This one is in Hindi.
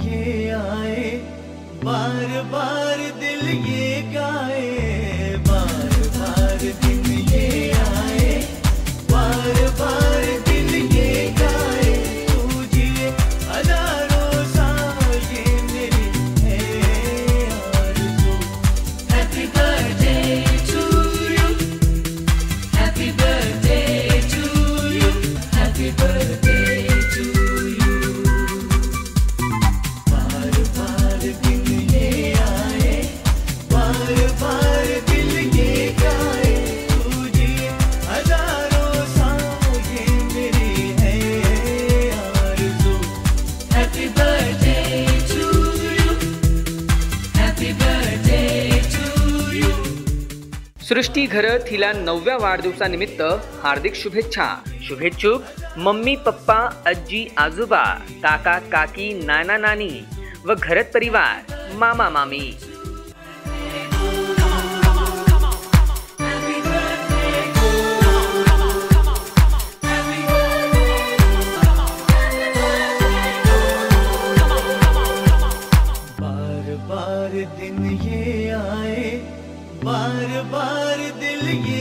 ये आए, बार बार दिल ये गाए, बार बार दिन ये आए, बार बार दिल ये गाए, तू जिए हजारों साल ये मेरी है आरज़ू। Happy birthday to you, happy birthday to you, happy birthday to you. बार बार दिन ये आए, बार बार दिल ये गाए, तू जिए हजारों साल ये मेरी है आरज़ू। Happy birthday to you, happy birthday to you. Srishti Gharat हिला 9व्या वाढदिवसानिमित्त हार्दिक शुभेच्छा। शुभेच्छुक मम्मी पप्पा, आजी आजोबा, काका काकी, नाना नानी व घरत परिवार, मामा मामी। बार बार दिन ये आए, बार बार दिल ये